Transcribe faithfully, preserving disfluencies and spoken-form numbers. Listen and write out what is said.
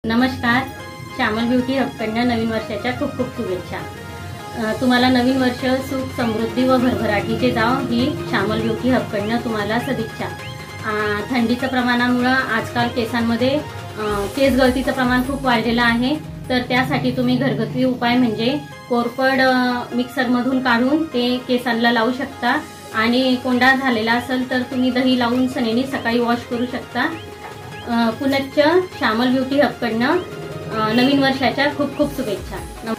नमस्कार, श्यामल ब्युटी हबकडनं नवीन वर्षाच्या खूप खूप शुभेच्छा। तुम्हाला नवीन वर्ष सुख समृद्धी व भरभराटीचे जाव ही श्यामल ब्युटी हबकडनं तुम्हाला सदिच्छा। थंडीच्या प्रमाणामुळे आजकाल केसांमध्ये केस गळतीचं प्रमाण खूप वाढलेलं आहे, तर त्यासाठी तुम्ही घरगुती उपाय म्हणजे कोरफड मिक्सर मधून काढून ते केसांना लावू शकता आणि कोंडा झालेला असेल तर तुम्ही दही लावून सनेनी सकाळी वॉश करू शकता। पुनश्च श्यामल ब्युटी हबकडनं नवीन वर्षाच्या खूप खूप शुभेच्छा।